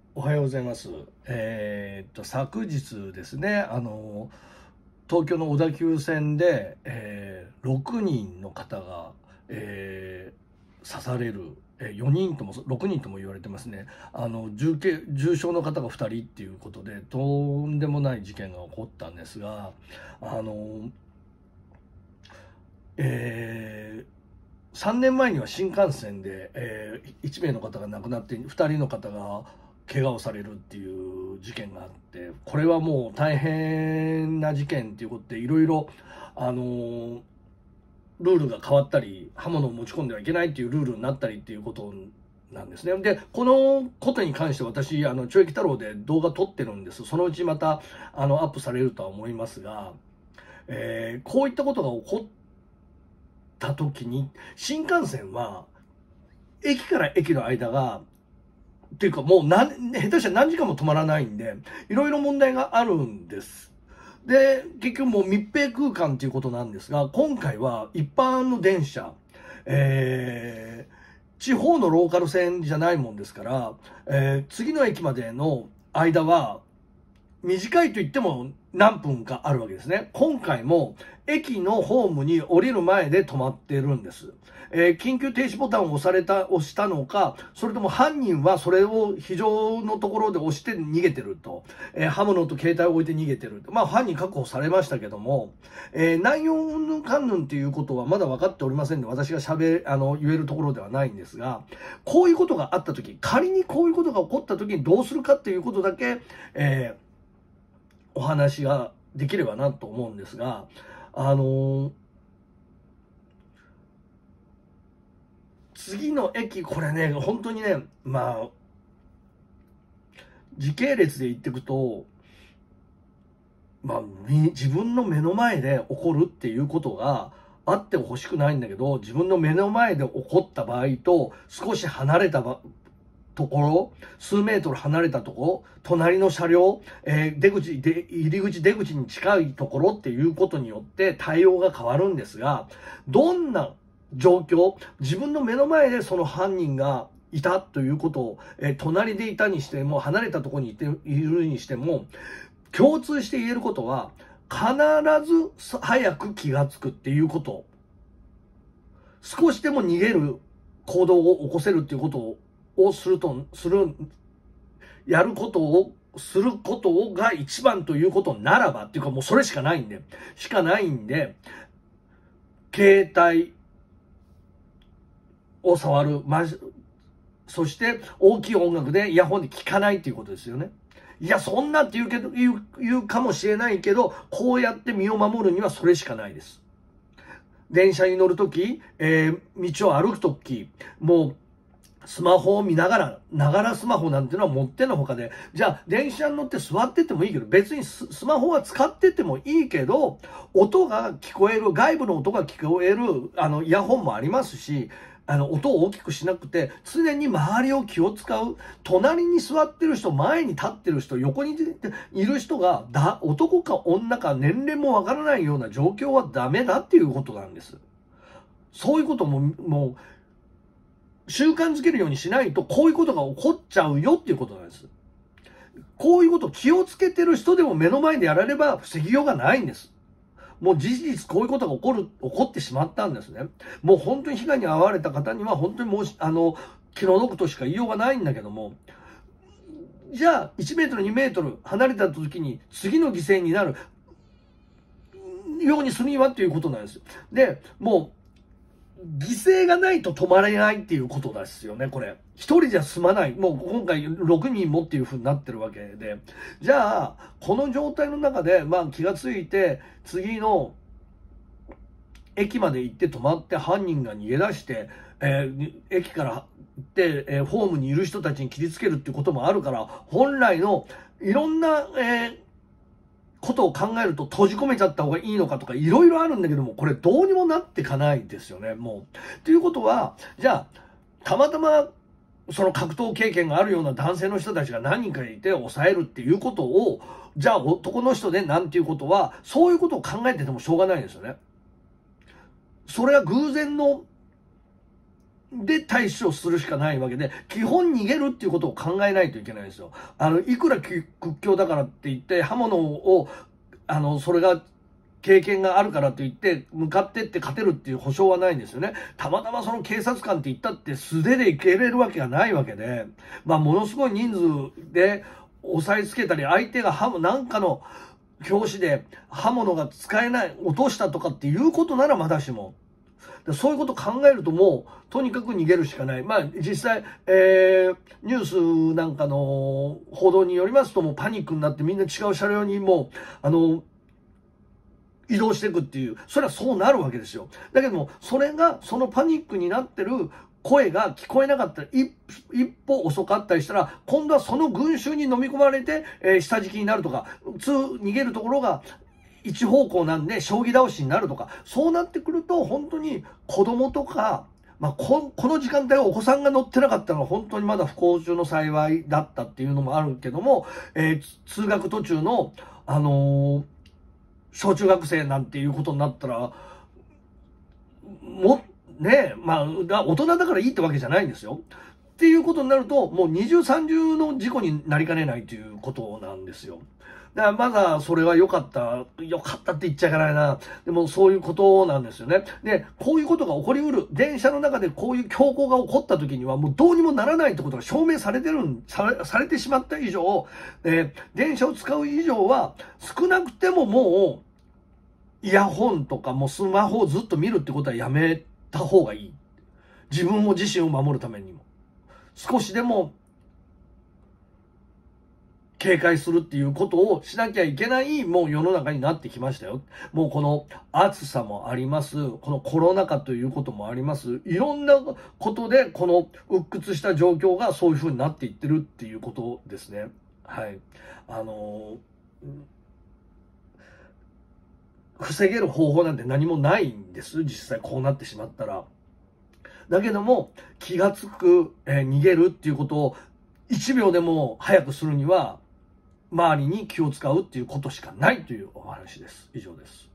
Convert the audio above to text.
おはようございます。昨日ですね、東京の小田急線で、6人の方が、刺される、4人とも6人とも言われてますね。重傷の方が2人っていうことで、とんでもない事件が起こったんですが、あの、3年前には新幹線で、1名の方が亡くなって2人の方が怪我をされるっていう事件があって、これはもう大変な事件っていうことでいろいろルールが変わったり、刃物を持ち込んではいけないっていうルールになったりっていうことなんですね。でこのことに関して私懲役太郎で動画撮ってるんです。そのうちまたアップされるとは思いますが、こういったことが起こった時に、新幹線は駅から駅の間がっていうかもう下手したら何時間も止まらないんで、いろいろ問題があるんです。で結局もう密閉空間ということなんですが、今回は一般の電車、地方のローカル線じゃないもんですから、次の駅までの間は短いと言っても何分かあるわけですね。今回も駅のホームに降りる前で止まってるんです。緊急停止ボタンを押したのか、それとも犯人はそれを非常のところで押して逃げてると、刃物と携帯を置いて逃げてると。まあ犯人確保されましたけども、内容云々かんぬんっていうことはまだ分かっておりませんで、私が言えるところではないんですが、こういうことがあった時、仮にこういうことが起こった時にどうするかっていうことだけ、お話ができればなと思うんですが、次の駅、これね、本当にね、まあ、時系列で言っていくと、まあ、自分の目の前で起こるっていうことがあってほしくないんだけど、自分の目の前で起こった場合と、少し離れたところ、数メートル離れたところ、隣の車両、入り口出口に近いところっていうことによって対応が変わるんですが、どんな状況、自分の目の前でその犯人がいたということを、隣でいたにしても離れたところにいるにしても、共通して言えることは、必ず早く気がつくっていうこと、少しでも逃げる行動を起こせるっていうことをやることをすることが一番ということならば、っていうかもうそれしかないんで、携帯を触る、そして大きい音楽でイヤホンで聞かないっていうことですよね。いや、そんなって言うかもしれないけど、こうやって身を守るにはそれしかないです。電車に乗るとき、道を歩くとき、もう、スマホを見ながらスマホなんてのは持ってのほかで、じゃあ電車に乗って座っててもいいけど、別にスマホは使っててもいいけど、音が聞こえる、外部の音が聞こえる、イヤホンもありますし、音を大きくしなくて、常に周りを気を使う。隣に座ってる人、前に立ってる人、横にいる人が、男か女か年齢もわからないような状況はダメだっていうことなんです。そういうこともう、習慣づけるようにしないと、こういうことが起こっちゃうよっていうことなんです。こういうことを気をつけてる人でも目の前でやられれば防ぎようがないんです。もう事実こういうことが起こってしまったんですね。もう本当に被害に遭われた方には本当に気の毒としか言いようがないんだけども、じゃあ1メートル2メートル離れた時に次の犠牲になるようにするにはっていうことなんですよ。で、もう犠牲がないと止まれないっていうことですよね、これ。一人じゃ済まない。もう今回6人もっていう風になってるわけで。じゃあ、この状態の中で、気がついて、次の駅まで行って止まって犯人が逃げ出して、駅から行って、ホームにいる人たちに切りつけるっていうこともあるから、本来のいろんな、ことを考えると閉じ込めちゃった方がいいのかとかいろいろあるんだけども、これどうにもなっていかないですよね、もう。ということは、じゃあ、たまたまその格闘経験があるような男性の人たちが何人かいて抑えるっていうことを、じゃあ男の人でなんていうことは、そういうことを考えててもしょうがないですよね。それは偶然ので対処するしかないわけで、基本逃げるっていうことを考えないといけないですよ。いくら屈強だからって言って、刃物を、それが、経験があるからといって、向かってって勝てるっていう保証はないんですよね。たまたまその警察官って言ったって素手でいけれるわけがないわけで、まあ、ものすごい人数で押さえつけたり、相手がなんかの拍子で刃物が使えない、落としたとかっていうことならまだしも、そういうことを考えるともう、とにかく逃げるしかない。まあ、実際、ニュースなんかの報道によりますと、もうパニックになってみんな違う車両にもう、移動していくっていう、それはそうなるわけですよ。だけども、それが、そのパニックになってる声が聞こえなかったら、一歩遅かったりしたら、今度はその群衆に飲み込まれて、下敷きになるとか、逃げるところが、一方向なんで将棋倒しになるとか、そうなってくると本当に子供とか、まあ、この時間帯はお子さんが乗ってなかったのは本当にまだ不幸中の幸いだったっていうのもあるけども、通学途中の、小中学生なんていうことになったら、まあ、大人だからいいってわけじゃないんですよ。っていうことになると、もう二重三重の事故になりかねないということなんですよ。だからまだそれは良かったって言っちゃいけないな。でもそういうことなんですよね。で、こういうことが起こりうる。電車の中でこういう凶行が起こった時にはもうどうにもならないってことが証明されてしまった以上、電車を使う以上は少なくてももうイヤホンとかもうスマホをずっと見るってことはやめた方がいい。自分自身を守るためにも。少しでも警戒するっていうことをしなきゃいけないもう世の中になってきましたよ。もうこの暑さもあります。このコロナ禍ということもあります。いろんなことでこの鬱屈した状況がそういう風になっていってるっていうことですね。はい。防げる方法なんて何もないんです。実際こうなってしまったら。だけども気がつく、逃げるっていうことを1秒でも早くするには周りに気を使うっていうことしかないというお話です。以上です。